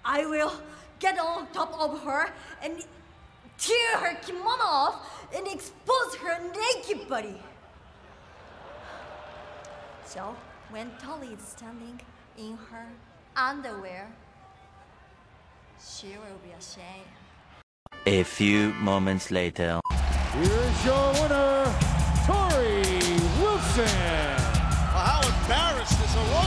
I will get on top of her and tear her kimono off and expose her naked body. So, when Tolly is standing in her underwear, she will be ashamed. A few moments later. Here's your winner, Tori Wilson. Well, how embarrassed is Hiroko?